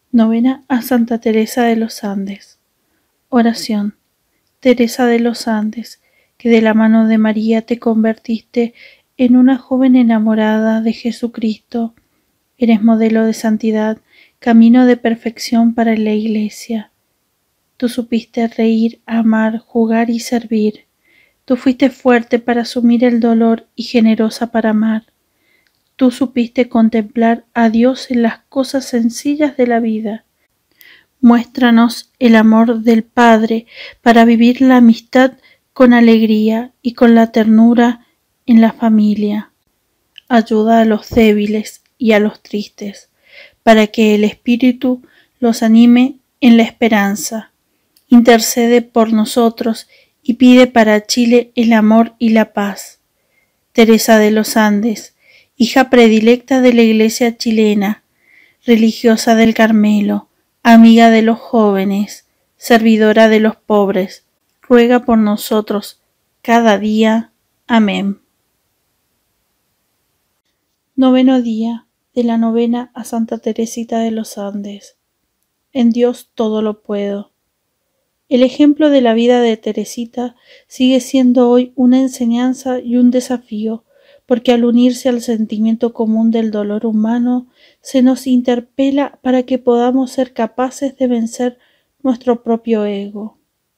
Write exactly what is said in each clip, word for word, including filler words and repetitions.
Novena a Santa Teresa de los Andes. Oración. Teresa de los Andes, que de la mano de María te convertiste en una joven enamorada de Jesucristo, eres modelo de santidad, camino de perfección para la Iglesia. Tú supiste reír, amar, jugar y servir. Tú fuiste fuerte para asumir el dolor y generosa para amar. Tú supiste contemplar a Dios en las cosas sencillas de la vida. Muéstranos el amor del Padre para vivir la amistad con alegría y con la ternura en la familia. Ayuda a los débiles y a los tristes, para que el Espíritu los anime en la esperanza. Intercede por nosotros y pide para Chile el amor y la paz. Teresa de los Andes, hija predilecta de la Iglesia chilena, religiosa del Carmelo, amiga de los jóvenes, servidora de los pobres, ruega por nosotros cada día. Amén. Noveno día de la novena a Santa Teresita de los Andes. En Dios todo lo puedo. El ejemplo de la vida de Teresita sigue siendo hoy una enseñanza y un desafío, porque al unirse al sentimiento común del dolor humano, se nos interpela para que podamos ser capaces de vencer nuestro propio ego.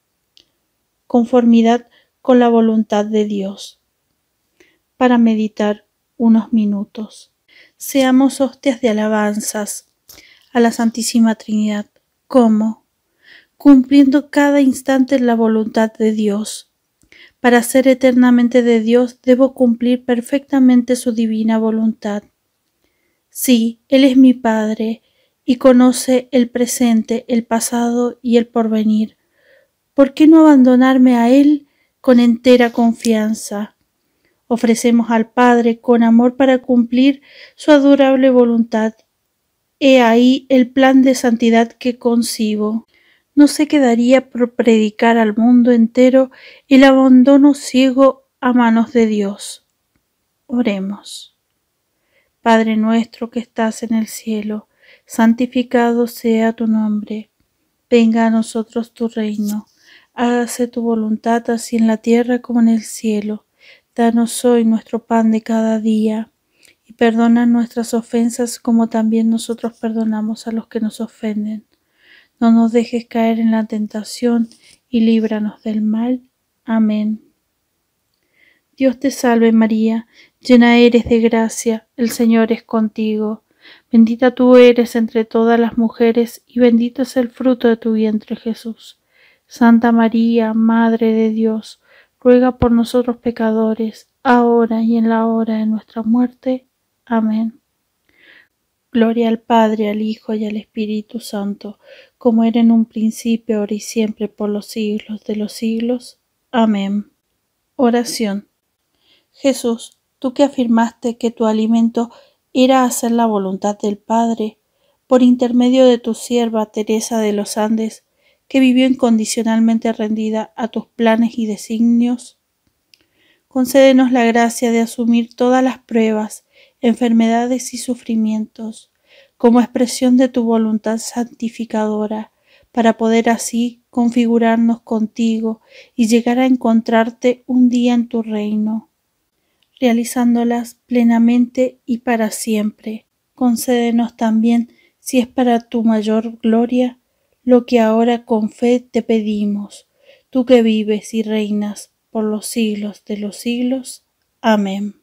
Conformidad con la voluntad de Dios. Para meditar unos minutos. Seamos hostias de alabanzas a la Santísima Trinidad. ¿Cómo? Cumpliendo cada instante la voluntad de Dios. Para ser eternamente de Dios debo cumplir perfectamente su divina voluntad. Sí, Él es mi Padre y conoce el presente, el pasado y el porvenir. ¿Por qué no abandonarme a Él con entera confianza? Ofrecemos al Padre con amor para cumplir su adorable voluntad. He ahí el plan de santidad que concibo. No se quedaría por predicar al mundo entero el abandono ciego a manos de Dios. Oremos. Padre nuestro que estás en el cielo, santificado sea tu nombre. Venga a nosotros tu reino. Hágase tu voluntad así en la tierra como en el cielo. Danos hoy nuestro pan de cada día. Y perdona nuestras ofensas como también nosotros perdonamos a los que nos ofenden. No nos dejes caer en la tentación y líbranos del mal. Amén. Dios te salve María, llena eres de gracia, el Señor es contigo. Bendita tú eres entre todas las mujeres y bendito es el fruto de tu vientre Jesús. Santa María, Madre de Dios, ruega por nosotros pecadores, ahora y en la hora de nuestra muerte. Amén. Gloria al Padre, al Hijo y al Espíritu Santo, como era en un principio, ahora y siempre, por los siglos de los siglos. Amén. Oración. Jesús, tú que afirmaste que tu alimento era hacer la voluntad del Padre, por intermedio de tu sierva Teresa de los Andes, que vivió incondicionalmente rendida a tus planes y designios, concédenos la gracia de asumir todas las pruebas, enfermedades y sufrimientos, como expresión de tu voluntad santificadora, para poder así configurarnos contigo y llegar a encontrarte un día en tu reino, realizándolas plenamente y para siempre. Concédenos también, si es para tu mayor gloria, lo que ahora con fe te pedimos, tú que vives y reinas por los siglos de los siglos. Amén.